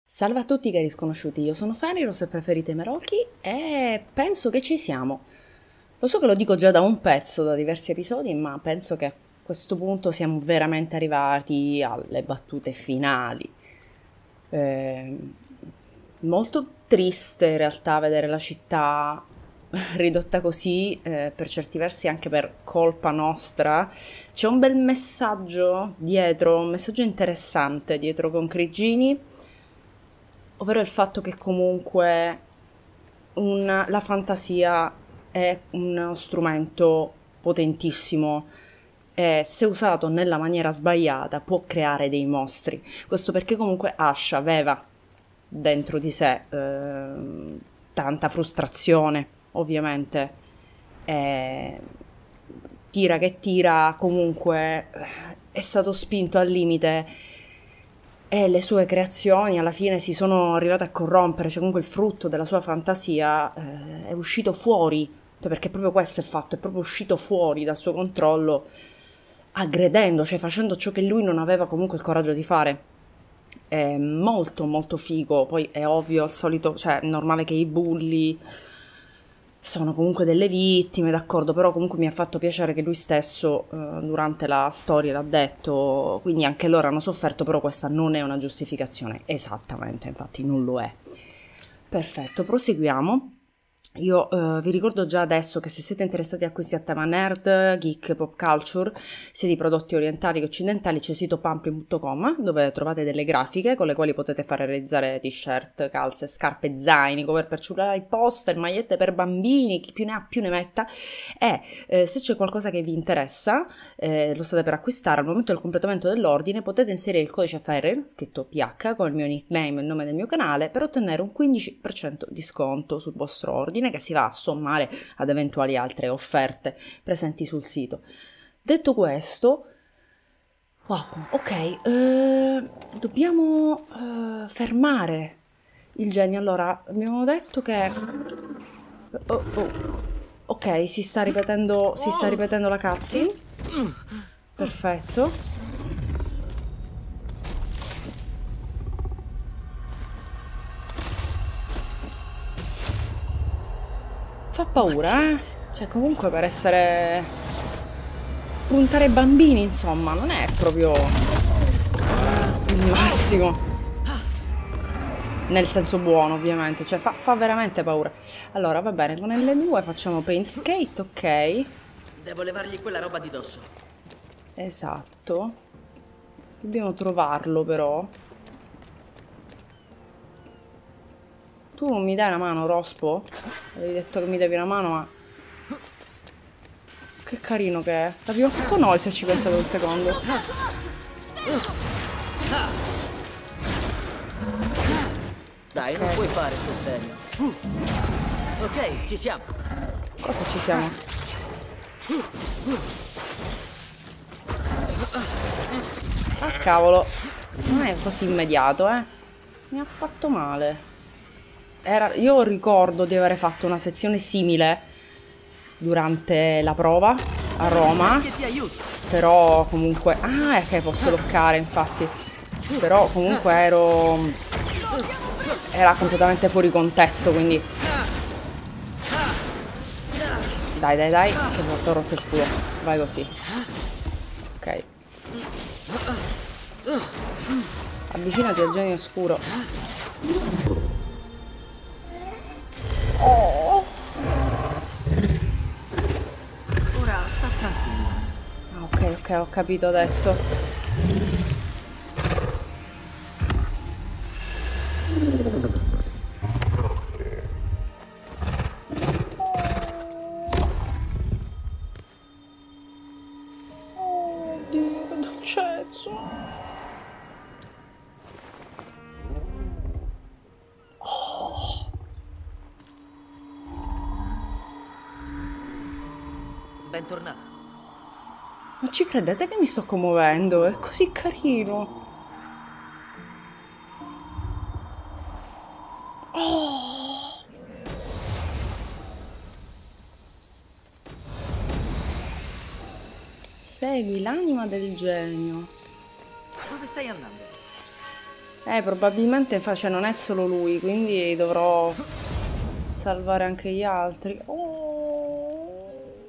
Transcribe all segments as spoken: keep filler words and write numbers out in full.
Salve a tutti cari sconosciuti, io sono Feniros e preferite Meroki e penso che ci siamo. Lo so che lo dico già da un pezzo, da diversi episodi, ma penso che a questo punto siamo veramente arrivati alle battute finali. Eh, molto triste in realtà vedere la città ridotta così, eh, per certi versi anche per colpa nostra. C'è un bel messaggio dietro, un messaggio interessante dietro con Crigini, ovvero il fatto che comunque un- la fantasia è uno strumento potentissimo e se usato nella maniera sbagliata può creare dei mostri. Questo perché comunque Ash aveva dentro di sé ehm, tanta frustrazione, ovviamente. E tira che tira, comunque eh, è stato spinto al limite e le sue creazioni alla fine si sono arrivate a corrompere, cioè comunque il frutto della sua fantasia eh, è uscito fuori, cioè perché proprio questo è il fatto, è proprio uscito fuori dal suo controllo, aggredendo, cioè facendo ciò che lui non aveva comunque il coraggio di fare. È molto molto figo, poi è ovvio, al solito, cioè è normale che i bulli sono comunque delle vittime, d'accordo, però comunque mi ha fatto piacere che lui stesso eh, durante la storia l'ha detto, quindi anche loro hanno sofferto, però questa non è una giustificazione, esattamente, infatti non lo è. Perfetto, proseguiamo. Io eh, vi ricordo già adesso che se siete interessati a questi a tema nerd, geek, pop culture, sia di prodotti orientali che occidentali, c'è il sito pumplin punto com dove trovate delle grafiche con le quali potete fare realizzare t-shirt, calze, scarpe, zaini, cover per cellulari, poster, magliette per bambini, chi più ne ha più ne metta. E eh, se c'è qualcosa che vi interessa, eh, lo state per acquistare, al momento del completamento dell'ordine potete inserire il codice Ferrer, scritto P H, con il mio nickname e il nome del mio canale, per ottenere un quindici per cento di sconto sul vostro ordine, che si va a sommare ad eventuali altre offerte presenti sul sito. Detto questo, wow, ok, eh, dobbiamo eh, fermare il genio. Allora, abbiamo detto che... Oh, oh. Ok, si sta ripetendo, si sta ripetendo la cutscene. Perfetto. Fa paura, eh? Cioè, comunque per essere... puntare ai bambini, insomma, non è proprio il massimo. Nel senso buono, ovviamente. Cioè, fa, fa veramente paura. Allora, va bene, con L due facciamo paint skate, ok. Devo levargli quella roba di dosso. Esatto. Dobbiamo trovarlo, però. Tu non mi dai una mano, Rospo? Avevi detto che mi davi una mano, ma... Che carino che è. L'abbiamo fatto noi, se ci pensate un secondo. Dai, non puoi fare sul serio. Ok, ci siamo. Cosa ci siamo? Ah, cavolo. Non è così immediato, eh. Mi ha fatto male. Era... Io ricordo di aver fatto una sezione simile durante la prova a Roma. Che ti aiuti. Però comunque... Ah, è che posso loccare, infatti. Però comunque ero... Era completamente fuori contesto, quindi... Dai, dai, dai, che mi ho rotto il culo. Vai così. Ok. Avvicinati al genio oscuro. Oh. Ora sta tranquillo. Ah, ok, ok, ho capito adesso. Oddio, che dolcezza. Bentornato. Ma ci credete che mi sto commuovendo? È così carino. Oh. Segui l'anima del genio. Dove stai andando? Eh, probabilmente infatti non è solo lui, quindi dovrò salvare anche gli altri. Oh.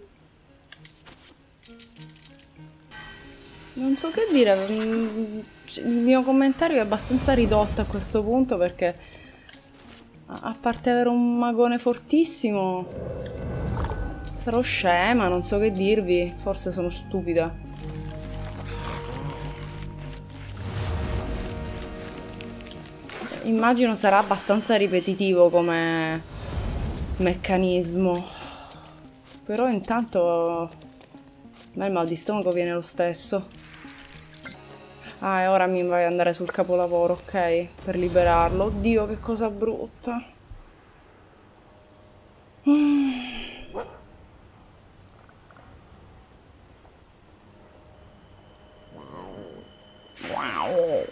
Non so che dire, il mio commentario è abbastanza ridotto a questo punto perché, a parte avere un magone fortissimo, sarò scema, non so che dirvi, forse sono stupida. Immagino sarà abbastanza ripetitivo come meccanismo, però intanto a me il mal di stomaco viene lo stesso. Ah, e ora mi vai ad andare sul capolavoro, ok? Per liberarlo. Oddio, che cosa brutta. Mm. Wow.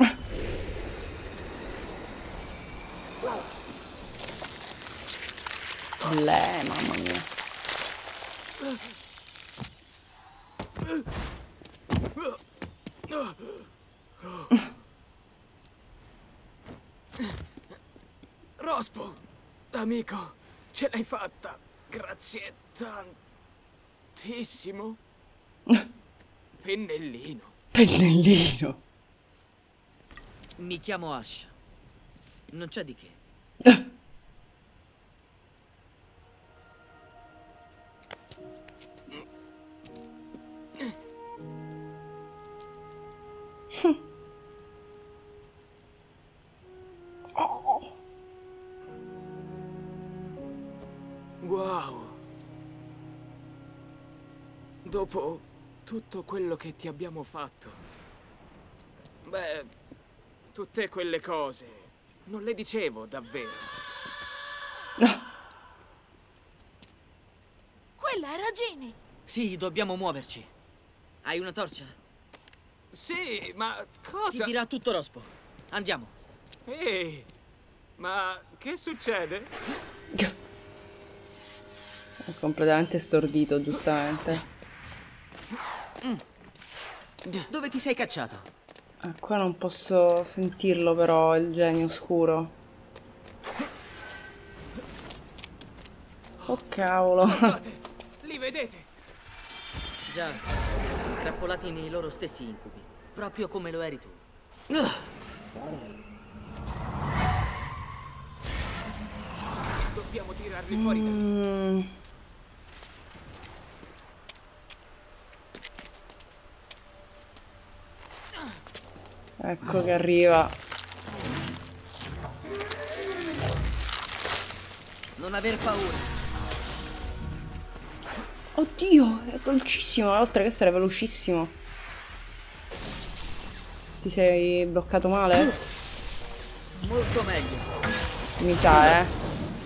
Le, mamma mia. Rospo, amico, ce l'hai fatta. Grazie tantissimo. Pennellino. Pennellino. Mi chiamo Ash. Non c'è di che. Oh. Wow. Dopo tutto quello che ti abbiamo fatto. Beh, tutte quelle cose non le dicevo davvero. Quella era Ginny. Sì, dobbiamo muoverci. Hai una torcia? Sì, ma cosa? Ti dirà tutto Rospo. Andiamo. Ehi, ma che succede? È completamente stordito, giustamente. Dove ti sei cacciato? Ah, qua non posso sentirlo però, il genio oscuro. Oh cavolo. Guardate, li vedete? Già, trappolati nei loro stessi incubi. Proprio come lo eri tu. Dobbiamo tirarli fuori da lì. Mm. Ecco che arriva. Non aver paura. Oddio, è dolcissimo, oltre che essere velocissimo. Ti sei bloccato male? Molto meglio. Mi sa, eh.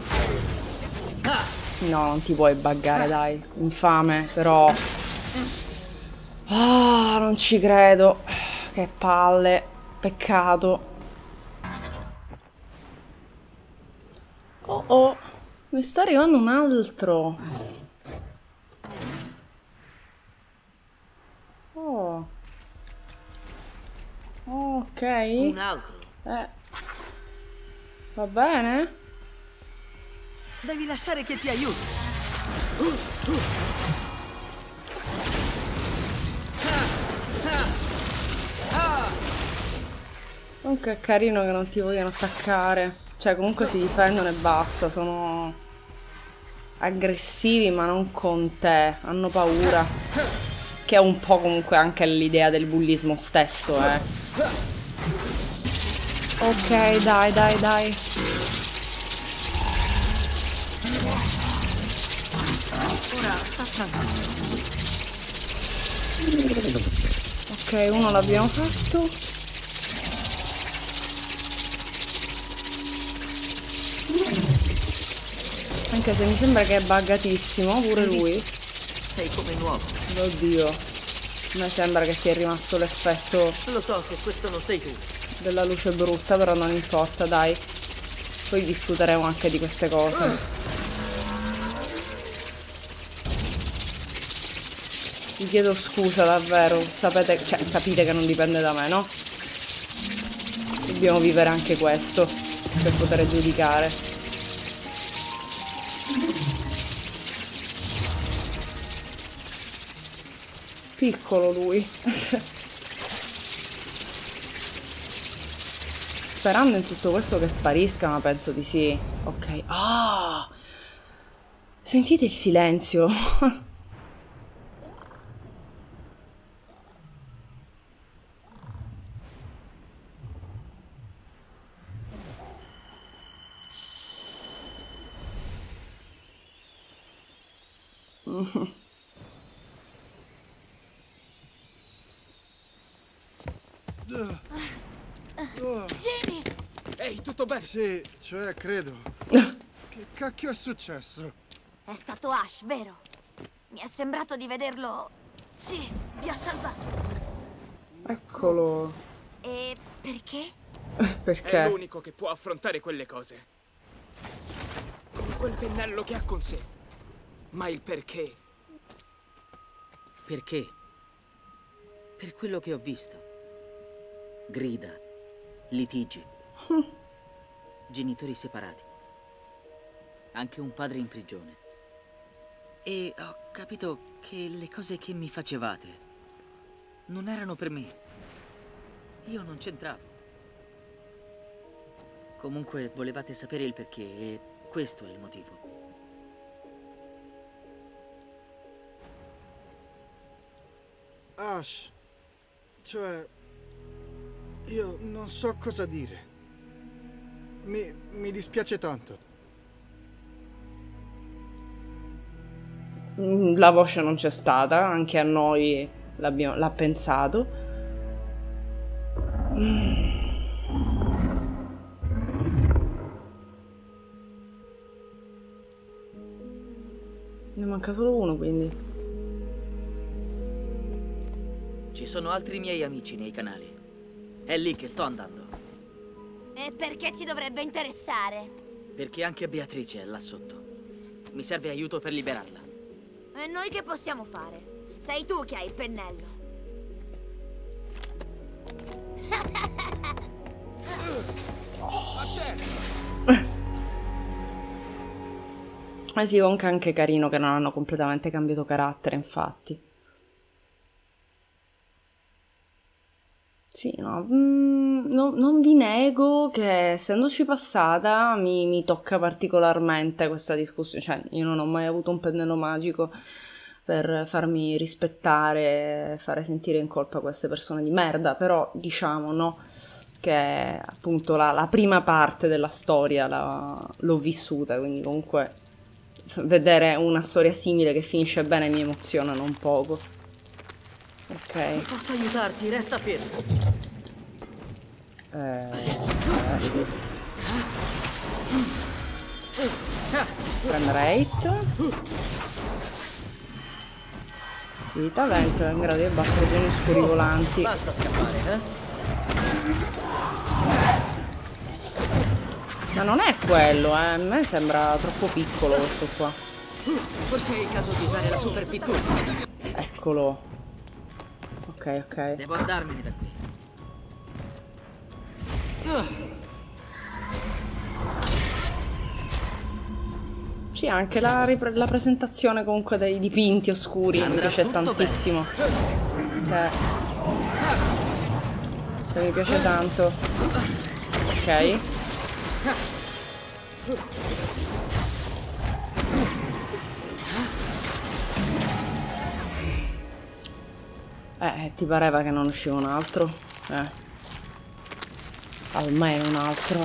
No, non ti puoi buggare, dai. Infame, però. Ah, non ci credo. Che palle. Peccato. Oh oh. Ne sta arrivando un altro. Oh. Ok. Un altro. Eh. Va bene? Devi lasciare che ti aiuti. Comunque è carino che non ti vogliono attaccare. Cioè comunque si difendono e basta. Sono aggressivi ma non con te. Hanno paura. Che è un po' comunque anche l'idea del bullismo stesso, eh. Ok, dai, dai, dai. Ora sta tranquillo. Ok, uno l'abbiamo fatto. Anche se mi sembra che è buggatissimo, pure lui. Sei come nuovo. Oddio. A me sembra che ti è rimasto l'effetto Lo so che questo non sei tu. della luce brutta, però non importa, dai. Poi discuteremo anche di queste cose. Vi chiedo scusa davvero, sapete, cioè capite che non dipende da me, no? Dobbiamo vivere anche questo per poter giudicare. Piccolo lui. Sperando in tutto questo che sparisca, ma penso di sì. Ok. Ah! Sentite il silenzio. Ginny! Ehi, tutto bene? Sì, cioè, credo. Che cacchio è successo? È stato Ash, vero? Mi è sembrato di vederlo... Sì, vi ha salvato. Eccolo. E perché? Perché? È l'unico che può affrontare quelle cose. Con quel pennello che ha con sé. Ma il perché? Perché? Per quello che ho visto. Grida, litigi, genitori separati, anche un padre in prigione. E ho capito che le cose che mi facevate non erano per me. Io non c'entravo. Comunque volevate sapere il perché e questo è il motivo. Ash, cioè, io non so cosa dire. Mi, mi dispiace tanto. La voce non c'è stata, anche a noi l'ha pensato. Ne manca solo uno, quindi. Ci sono altri miei amici nei canali. È lì che sto andando. E perché ci dovrebbe interessare? Perché anche Beatrice è là sotto. Mi serve aiuto per liberarla. E noi che possiamo fare? Sei tu che hai il pennello. A te! Eh sì, comunque anche carino che non hanno completamente cambiato carattere, infatti. Sì, no, mm, no, non vi nego che essendoci passata mi, mi tocca particolarmente questa discussione, cioè io non ho mai avuto un pennello magico per farmi rispettare, fare sentire in colpa queste persone di merda, però diciamo, no, che appunto la, la prima parte della storia la, l'ho vissuta, quindi comunque vedere una storia simile che finisce bene mi emozionano un poco. Ok. Posso aiutarti? Resta fermo. Eh, eh. Prendere hit. Vita, vento è in grado di abbattere geni oscuri volanti. Basta scappare, eh? Ma non è quello, eh. A me sembra troppo piccolo questo qua. Forse è il caso di usare la super pittura. Eccolo. Ok, ok. Devo andarmene da qui. Sì, anche la, la presentazione comunque dei dipinti oscuri mi piace tantissimo. Cioè, cioè, mi piace tanto. Ok. Eh, ti pareva che non usciva un altro? Eh. Almeno un altro.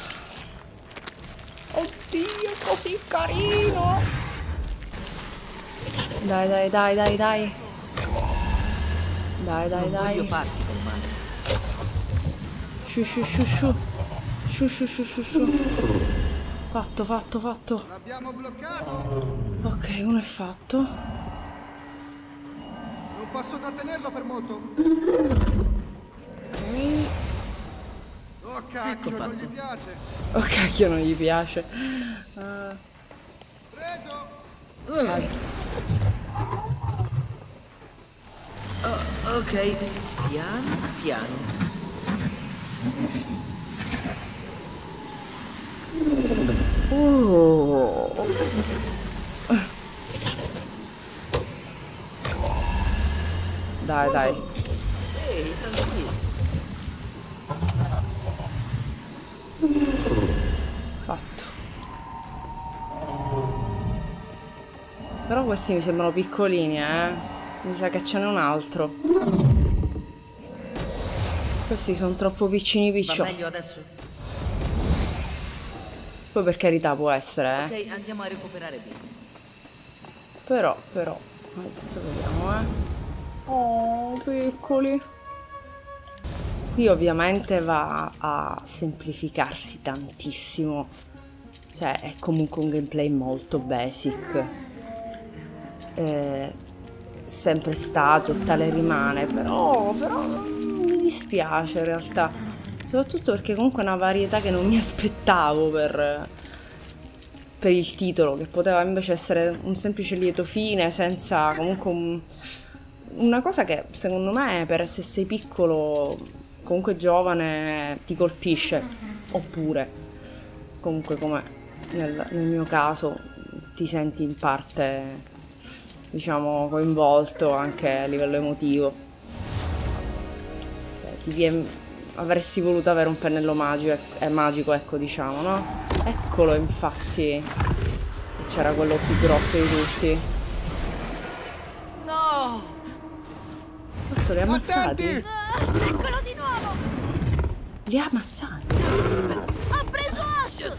Oddio, così carino! Dai, dai, dai, dai, dai. Dai, dai, non dai. voglio farti del male. Sciù, sciù, sciù, sciù. Sciù, sciù, sciù, sciù, sciù. Fatto, fatto, fatto. L'abbiamo bloccato! Ok, uno è fatto. Non posso trattenerlo per molto. Ok. Oh cacchio, non gli piace. Oh cacchio, non gli piace. Uh. Preso! Vai. Oh, ok, piano piano. Dai, dai. Ehi, tranquillo. Fatto. Però questi mi sembrano piccolini, eh. Mi sa che ce n'è un altro. Questi sono troppo piccini Va picciotti. meglio adesso? Poi per carità può essere, eh. Ok, andiamo a recuperare Bill. Però, però. Adesso vediamo, eh. Oh, piccoli. Qui ovviamente va a semplificarsi tantissimo. Cioè, è comunque un gameplay molto basic. È sempre stato e tale rimane, però, però mi dispiace in realtà. Soprattutto perché comunque è una varietà che non mi aspettavo per, per il titolo, che poteva invece essere un semplice lieto fine, senza comunque un, una cosa che secondo me per se sei piccolo, comunque giovane, ti colpisce. Oppure, comunque come nel, nel mio caso, ti senti in parte, diciamo, coinvolto anche a livello emotivo. Cioè, ti viene... Avresti voluto avere un pennello magico, eh, magico, ecco, diciamo, no? Eccolo, infatti. C'era quello più grosso di tutti. No! Cazzo, li ha ammazzati? Attenti! Ah, eccolo di nuovo! Li ha ammazzati? Ha preso Ash!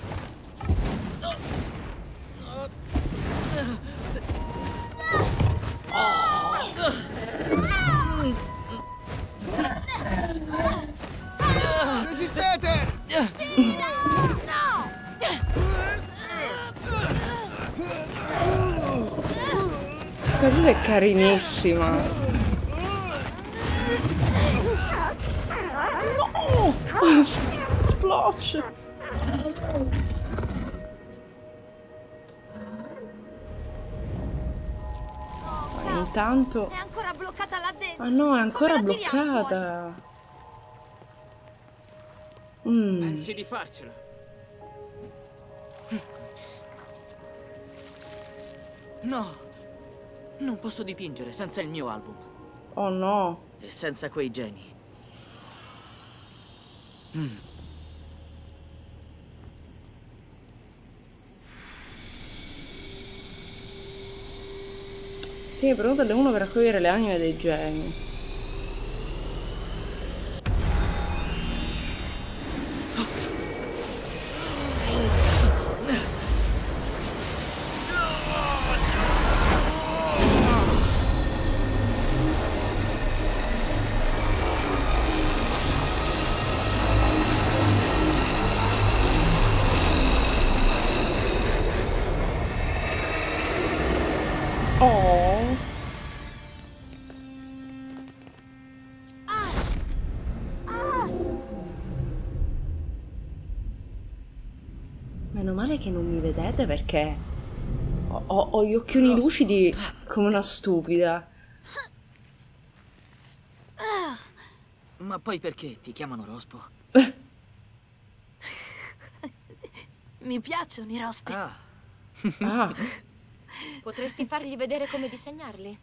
Resistete! No! Questa cosa è carinissima. No! Splotch! Intanto... È ancora bloccata là dentro! Ah no, è ancora Come la tiriamo bloccata. Mm. Pensi di farcela? No! Non posso dipingere senza il mio album. Oh no. E senza quei geni. Mm. Tieni pronto alle uno per raccogliere le anime dei geni. Oh. Ash! Ash! Meno male che non mi vedete perché ho, ho- ho gli occhioni lucidi come una stupida. Ma poi perché ti chiamano Rospo? Mi piacciono i rospi. Ah, Ah, Potresti fargli vedere come disegnarli?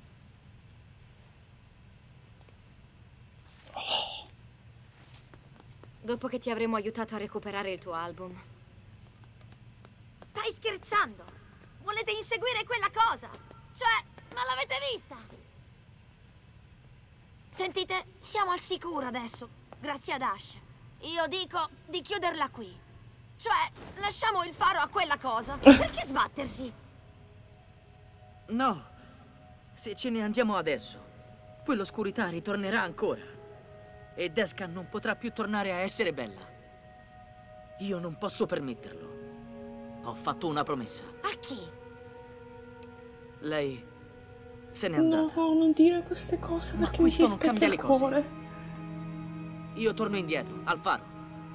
Dopo che ti avremo aiutato a recuperare il tuo album. Stai scherzando? Volete inseguire quella cosa? Cioè, ma l'avete vista? Sentite, siamo al sicuro adesso, grazie ad Ash. Io dico di chiuderla qui. Cioè, lasciamo il faro a quella cosa. Perché sbattersi? no! Se ce ne andiamo adesso, quell'oscurità ritornerà ancora. E Desca non potrà più tornare a essere bella. Io non posso permetterlo. Ho fatto una promessa. A chi? Lei se n'è no, andata. non dire queste cose Ma perché mi si questo non spezza cambia il le cose. cuore. Io torno indietro, al faro.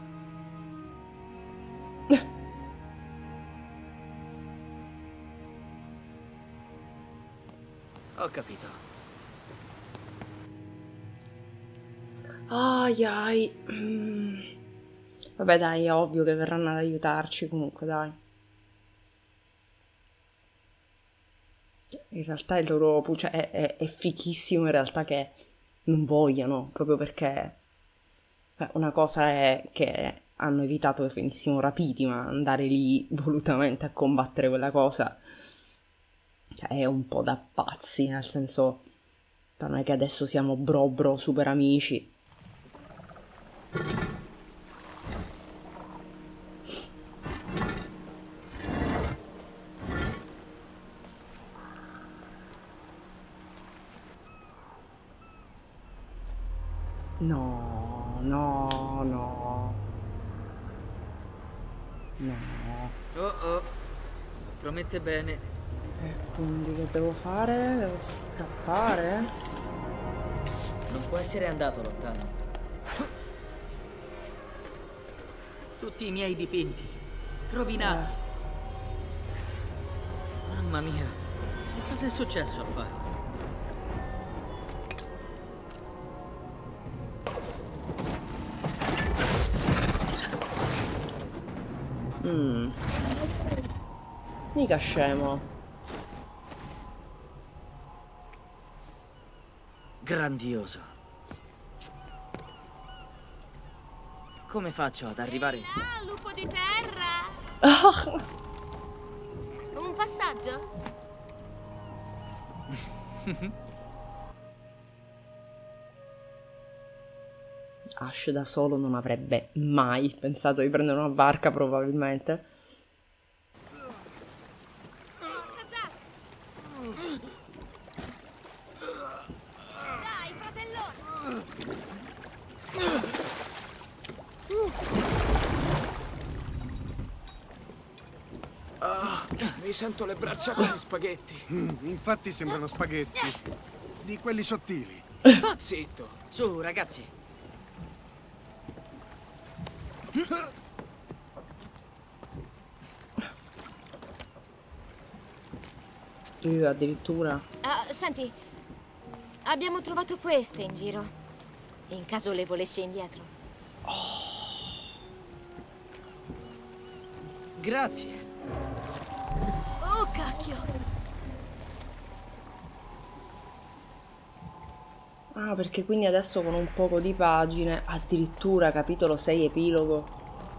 Ho capito. Ai ai. Mm. Vabbè dai, è ovvio che verranno ad aiutarci comunque, dai. In realtà il loro... cioè, è, è, è fichissimo in realtà che non vogliano, proprio perché beh, una cosa è che hanno evitato che venissimo rapiti, ma andare lì volutamente a combattere quella cosa cioè, è un po' da pazzi, nel senso non è che adesso siamo bro bro super amici. No, no, no. No. Oh oh, promette bene. E quindi che devo fare? Devo scappare? Non può essere andato lontano. Tutti i miei dipinti, rovinati. Eh. Mamma mia, che cosa è successo al faro? Mm. Mica scemo. Grandioso. Come faccio ad arrivare? Ah, lupo di terra! Un passaggio? Ash da solo non avrebbe mai pensato di prendere una barca, probabilmente. Dai, fratellone! Ah, mi sento le braccia come spaghetti. Mm, infatti sembrano spaghetti. Di quelli sottili. Sta zitto. Su, ragazzi. Uh, addirittura. Ah, senti, abbiamo trovato queste in giro. In caso le volessi indietro. Grazie. Oh, cacchio! Ah, perché quindi adesso con un poco di pagine, addirittura capitolo sei epilogo.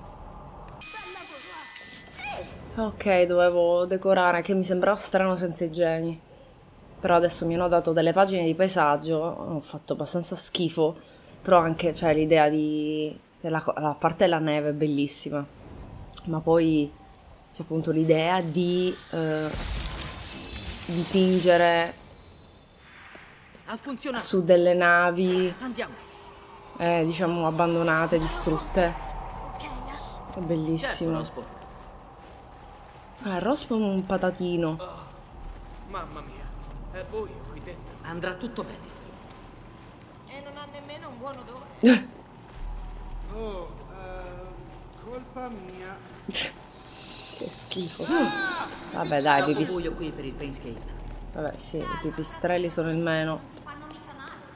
Ok, dovevo decorare, che mi sembrava strano senza i geni. Però adesso mi hanno dato delle pagine di paesaggio, ho fatto abbastanza schifo, però anche, cioè, l'idea di... La, la parte della neve è bellissima, ma poi c'è appunto l'idea di eh, dipingere Ha funzionato. su delle navi, Andiamo. eh, diciamo, abbandonate, distrutte. Ok, Ash. È bellissimo. Certo, Rospo. Ah, il rospo è un patatino. Oh, mamma mia, è buio qui dentro. Andrà tutto bene. E non ha nemmeno un buon odore. Oh, eh, colpa mia. Che schifo. Vabbè, dai, Troppo pipist- buio qui per il paintskate. Vabbè, sì, i pipistrelli sono il meno. Fanno mica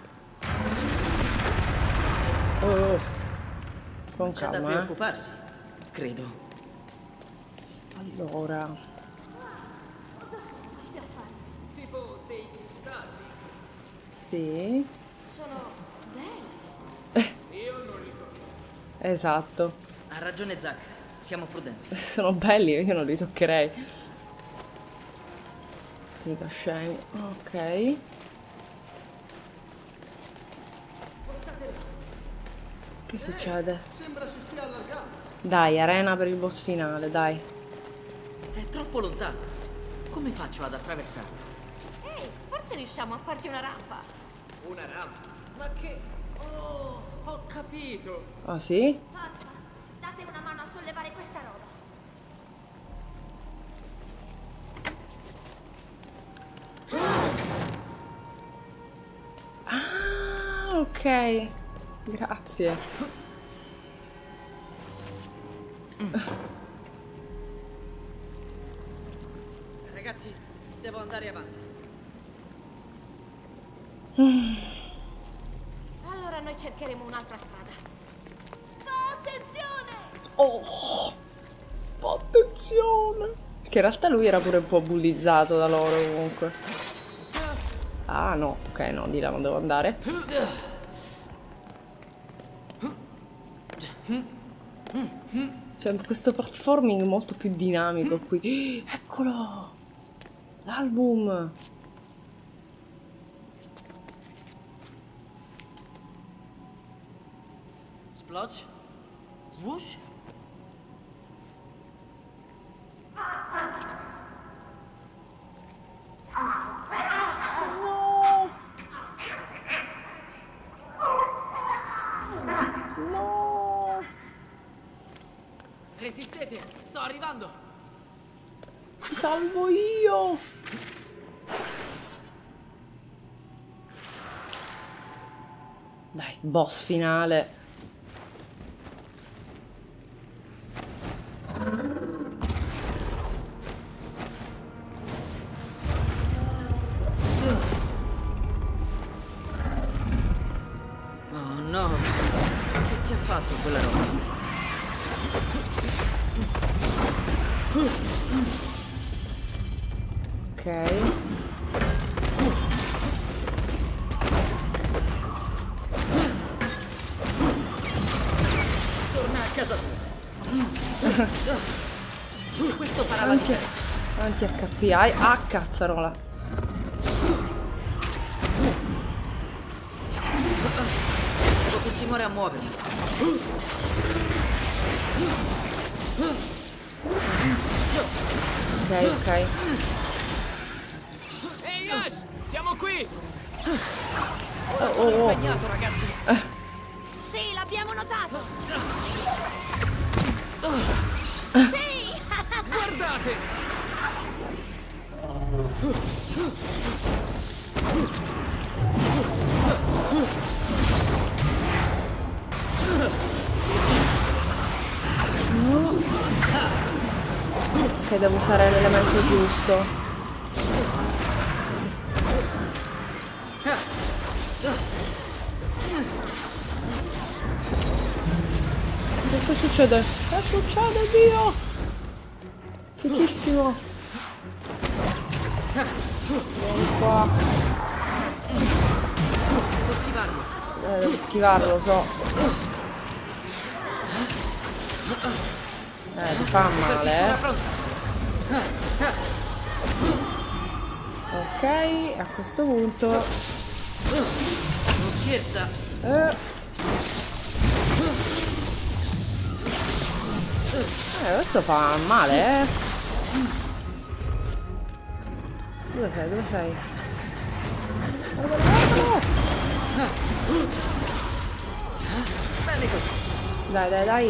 male. Oh, oh. Con C'è da calma, eh. preoccuparsi, credo. Allora. Tipo sei cristalli. Sì. Sono belli. Io non li tocco. Esatto. Ha ragione Zack, siamo prudenti. Sono belli, io non li toccherei. Mica scemi. Ok. Che succede? Sembra si stia allargando. Dai, arena per il boss finale, dai. È troppo lontano. Come faccio ad attraversarlo? Ehi, forse riusciamo a farti una rampa. Una rampa. Ma che... Oh, ho capito. Ah, sì? Forza, date una mano a sollevare questa roba. Ah, ok. Grazie. Ragazzi, devo andare avanti. Allora noi cercheremo un'altra strada. Fa attenzione! Oh, fa attenzione. Che in realtà lui era pure un po' bullizzato da loro comunque. Ah no, ok, no, di là non devo andare. C'è questo platforming molto più dinamico qui. Eccolo! L'album! Splotch? Swoosh? Resistete, sto arrivando. Ti salvo io. Dai, boss finale. Oh no, che ti ha fatto quella roba? Ok. Torna a casa tua. Questo farà la differenza. Anti H P. Ah, cazzarola. Devo continuare a muovermi. Ok, ok. Ehi, Ash! Siamo qui! Ora Oh, sono oh, oh. impegnato, ragazzi. Sì, l'abbiamo notato. Sì! Guardate! Ok, devo usare l'elemento giusto. Che succede? Che succede, Dio? Fichissimo. Vieni qua. Devo schivarlo. Eh, devo schivarlo, lo so. Eh, ti fa male, eh. Ok, a questo punto... Non scherza. Eh. Eh, questo fa male, eh. Dove sei? Dove sei? Guardalo, guardalo! Bene così. Dai, dai, dai.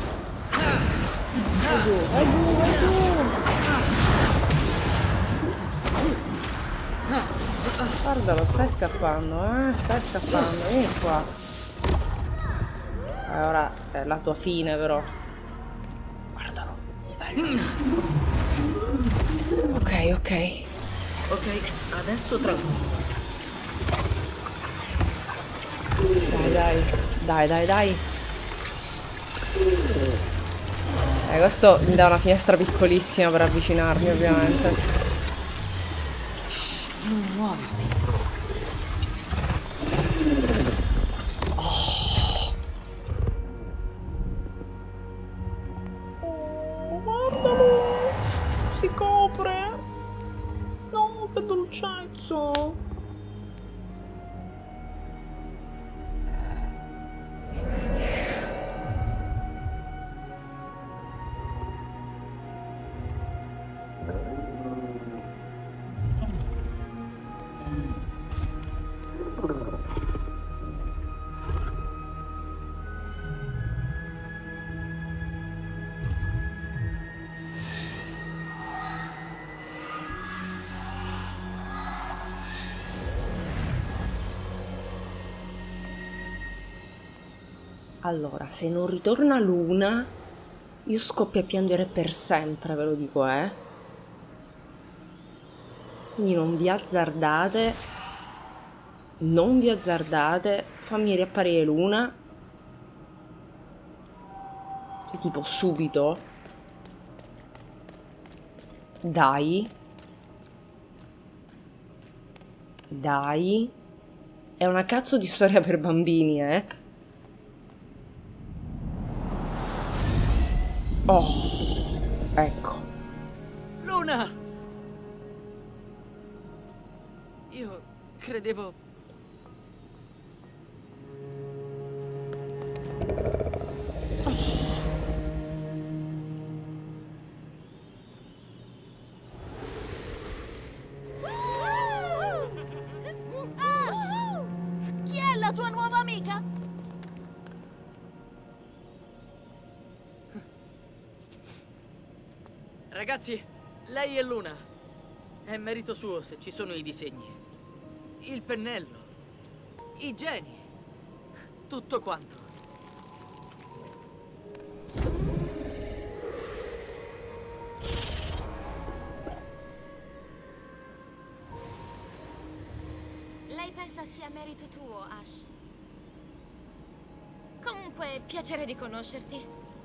Vai giù, vai giù, vai giù. Guardalo, stai scappando, eh? Stai scappando, vieni qua. Eh, ora è la tua fine, però. Guardalo, bello. Ok, ok. Ok, adesso tranquillo. Dai, dai, dai, dai, dai. Eh, questo mi dà una finestra piccolissima per avvicinarmi, ovviamente. Shh, non muovermi. Oh, guardalo! Si copre! No, che dolcezza! Allora, se non ritorna Luna, io scoppio a piangere per sempre, ve lo dico, eh. Quindi non vi azzardate, non vi azzardate, fammi riapparire Luna. Cioè, tipo subito. Dai. Dai. È una cazzo di storia per bambini, eh. Oh. Ecco. Luna! Io credevo... Chi è la tua nuova amica? Ragazzi, lei è Luna. È merito suo se ci sono i disegni. Il pennello. I geni. Tutto quanto. Lei pensa sia merito tuo, Ash. Comunque, piacere di conoscerti.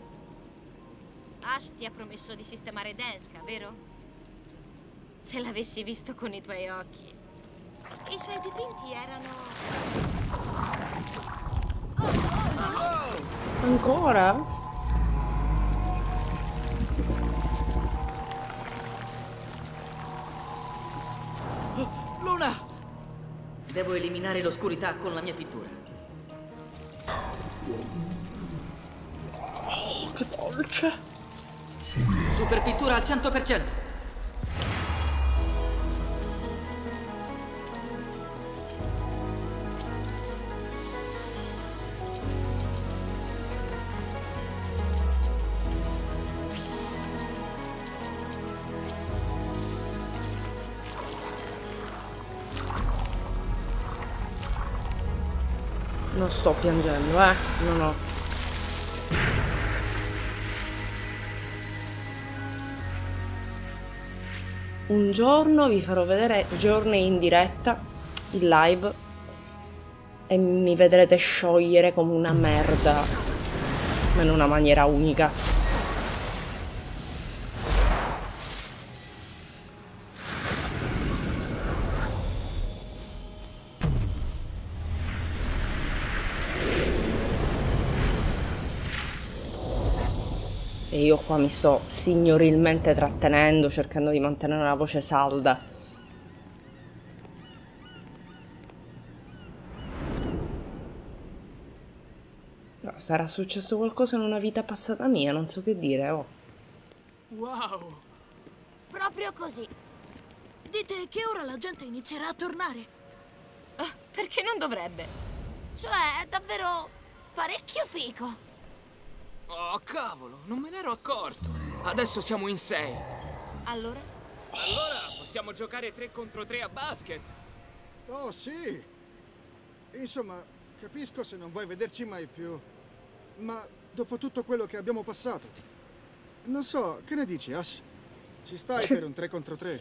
Ash ti ha promesso di sistemare Denska, vero? Se l'avessi visto con i tuoi occhi. I suoi dipinti erano... Ancora? Oh, Luna! Devo eliminare l'oscurità con la mia pittura. Oh, che dolce. Super pittura al cento per cento. Non sto piangendo, eh. No, no. Un giorno vi farò vedere Journey in diretta, in live, e mi vedrete sciogliere come una merda, ma in una maniera unica. E io qua mi sto signorilmente trattenendo, cercando di mantenere una voce salda. No, sarà successo qualcosa in una vita passata mia, non so che dire, oh. Wow! Proprio così. Dite che ora la gente inizierà a tornare. Ah, perché non dovrebbe? Cioè, è davvero parecchio fico. Oh, cavolo, non me ne ero accorto. Adesso siamo in sei. Allora? Allora possiamo giocare tre contro tre a basket. Oh, sì. Insomma, capisco se non vuoi vederci mai più. Ma dopo tutto quello che abbiamo passato, non so, che ne dici, Ash? Ci stai per un tre contro tre?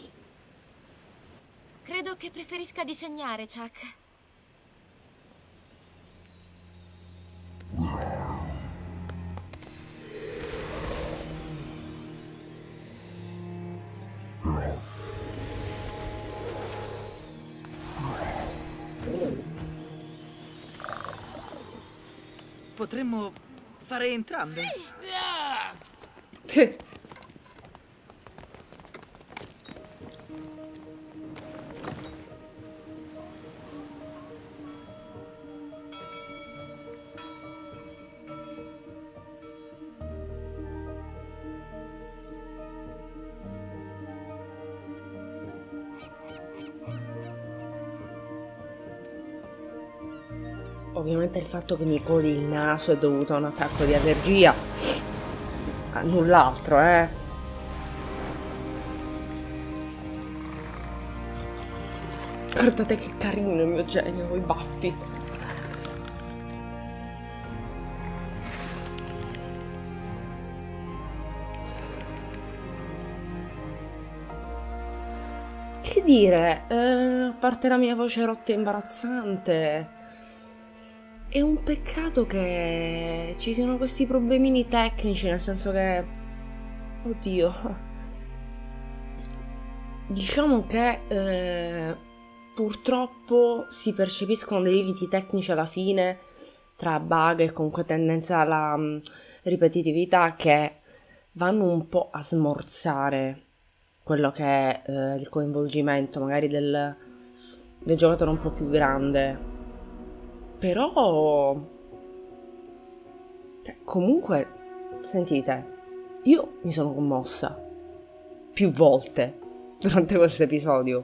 Credo che preferisca disegnare, Chuck. Potremmo fare entrambe. Sì. Ovviamente il fatto che mi coli il naso è dovuto a un attacco di allergia, a null'altro, eh. Guardate che carino il mio genio con i baffi. Che dire, eh, a parte la mia voce rotta e imbarazzante, è un peccato che ci siano questi problemini tecnici, nel senso che, oddio, diciamo che eh, purtroppo si percepiscono dei limiti tecnici alla fine tra bug e comunque tendenza alla mh, ripetitività che vanno un po' a smorzare quello che è eh, il coinvolgimento magari del, del giocatore un po' più grande. Però cioè, comunque sentite, io mi sono commossa più volte durante questo episodio,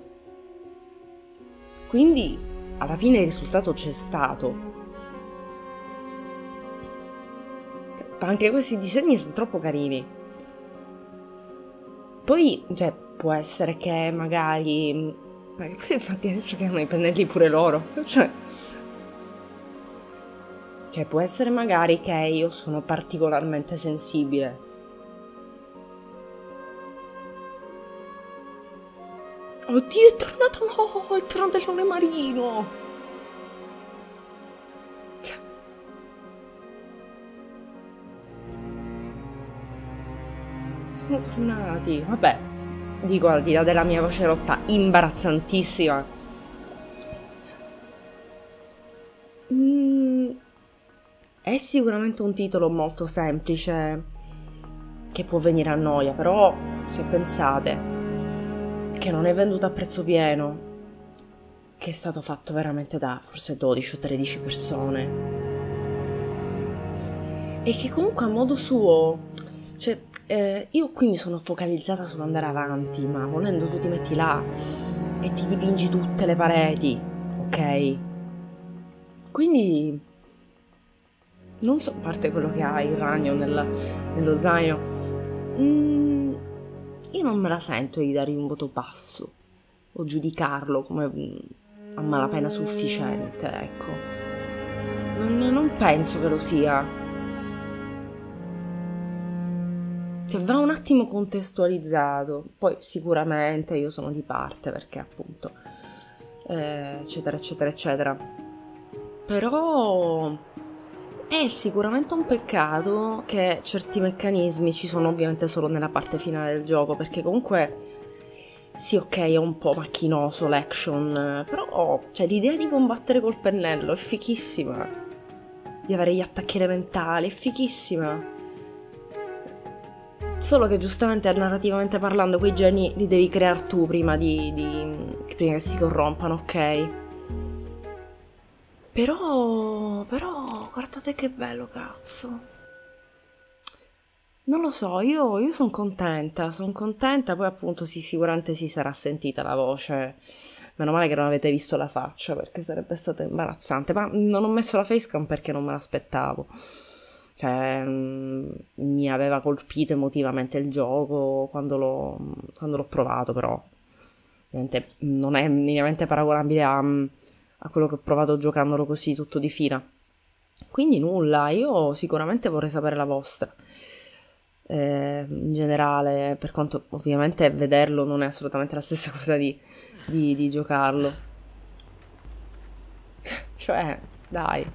quindi alla fine il risultato c'è stato. Anche questi disegni sono troppo carini. Poi, cioè, può essere che magari... Ma poi infatti adesso che hanno i pennelli pure loro. Cioè... cioè, può essere magari che io sono particolarmente sensibile. Oddio, è tornato... No, è tornato il leone marino! Sono tornati. Vabbè, dico al di là della mia voce rotta imbarazzantissima. Mm, è sicuramente un titolo molto semplice che può venire a noia, però se pensate che non è venduto a prezzo pieno, che è stato fatto veramente da forse dodici o tredici persone e che comunque a modo suo, cioè eh, io qui mi sono focalizzata sull'andare avanti, ma volendo tu ti metti là e ti dipingi tutte le pareti, ok? Quindi non so, a parte quello che ha il ragno nel, nello zaino, mm, io non me la sento di dargli un voto basso o giudicarlo come mm, a malapena sufficiente, ecco. Non, non penso che lo sia. Cioè, va un attimo contestualizzato, poi sicuramente io sono di parte perché appunto eh, eccetera eccetera eccetera, però è sicuramente un peccato che certi meccanismi ci sono ovviamente solo nella parte finale del gioco, perché comunque sì, ok, è un po' macchinoso l'action, però cioè, l'idea di combattere col pennello è fichissima, di avere gli attacchi elementali è fichissima. Solo che giustamente narrativamente parlando quei geni li devi creare tu prima di, di prima che si corrompano, ok? Però però guardate che bello, cazzo. Non lo so, io, io sono contenta, sono contenta, poi appunto sì, sicuramente si sarà sentita la voce. Meno male che non avete visto la faccia, perché sarebbe stato imbarazzante, ma non ho messo la facecam perché non me l'aspettavo. Cioè, mh, mi aveva colpito emotivamente il gioco quando l'ho, quando l'ho provato, però ovviamente non è minimamente paragonabile a, a quello che ho provato giocandolo così tutto di fila. Quindi nulla, io sicuramente vorrei sapere la vostra. Eh, in generale, per quanto ovviamente vederlo non è assolutamente la stessa cosa di, di, di giocarlo. Cioè, dai.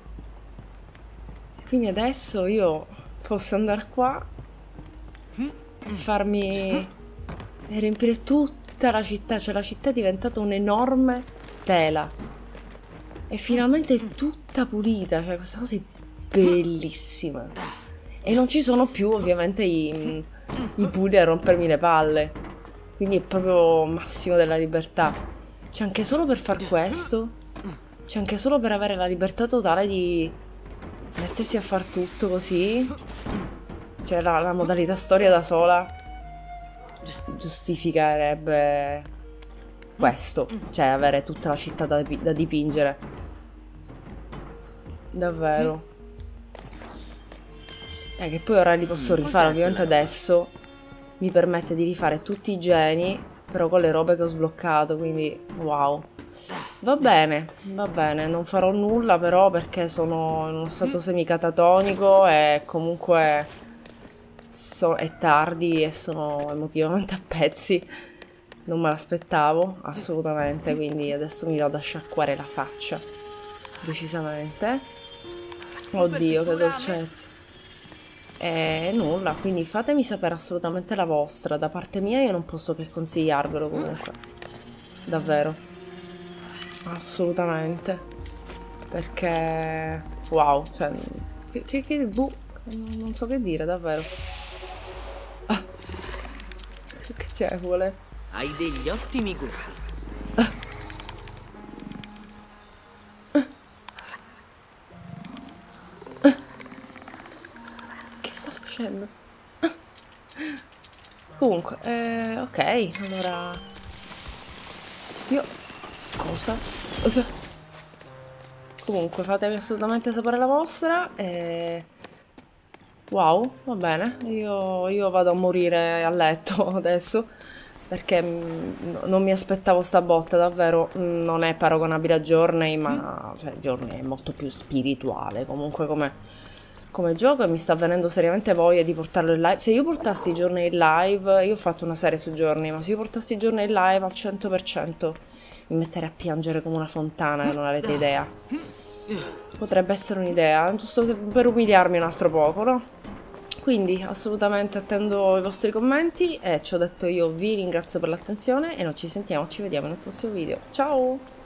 Quindi adesso io posso andare qua e farmi e riempire tutta la città, cioè la città è diventata un'enorme tela e finalmente è tutta pulita, cioè questa cosa è bellissima e non ci sono più ovviamente i, i puli a rompermi le palle, quindi è proprio massimo della libertà. C'è anche solo per far questo, c'è anche solo per avere la libertà totale di mettersi a far tutto così, cioè la, la modalità storia da sola giustificherebbe questo, cioè avere tutta la città da, da dipingere, davvero. Eh, che poi ora li posso rifare, ovviamente adesso mi permette di rifare tutti i geni, però con le robe che ho sbloccato, quindi wow. Va bene, va bene, non farò nulla però perché sono in uno stato semicatatonico e comunque so, è tardi e sono emotivamente a pezzi. Non me l'aspettavo assolutamente, quindi adesso mi vado a sciacquare la faccia, decisamente. Oddio, che dolcezza. E nulla, quindi fatemi sapere assolutamente la vostra. Da parte mia io non posso che consigliarvelo comunque. Davvero. Assolutamente. Perché... wow, cioè... Che... che, che boh, non so che dire, davvero. Ah. Che c'è, vuole? Hai degli ottimi gusti. Che sta facendo? Comunque, eh, ok, allora... Io... cosa? Cosa? Comunque, fatemi assolutamente sapere la vostra e... wow, va bene, io, io vado a morire a letto adesso perché mh, non mi aspettavo sta botta, davvero mh, non è paragonabile a Journey, ma cioè, Journey è molto più spirituale comunque come, come gioco e mi sta venendo seriamente voglia di portarlo in live. Se io portassi Journey in live, io ho fatto una serie su Journey, ma se io portassi Journey in live al cento per cento mi metterei a piangere come una fontana, che non avete idea. Potrebbe essere un'idea, giusto per umiliarmi un altro poco, no? Quindi assolutamente attendo i vostri commenti e ci ho detto io vi ringrazio per l'attenzione e noi ci sentiamo, ci vediamo nel prossimo video. Ciao!